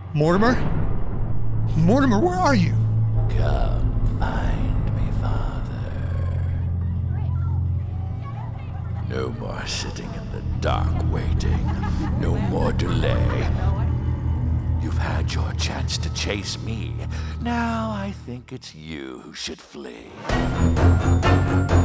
Mortimer? Mortimer, where are you? Come find me, Father. No more sitting in the dark waiting. No more delay. You've had your chance to chase me. Now I think it's you who should flee.